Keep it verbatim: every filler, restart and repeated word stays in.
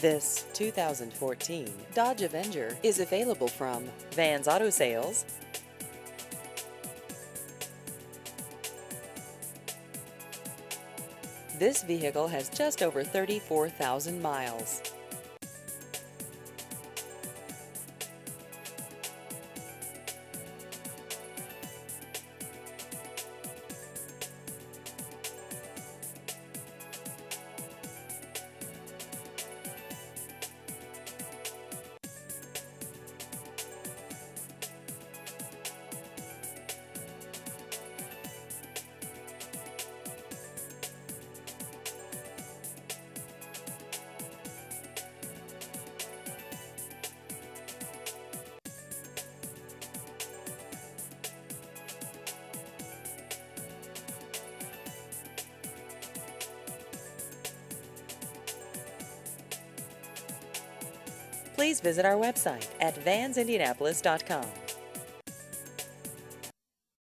This two thousand fourteen Dodge Avenger is available from Vans Auto Sales. This vehicle has just over thirty-four thousand miles. Please visit our website at vans indianapolis dot com.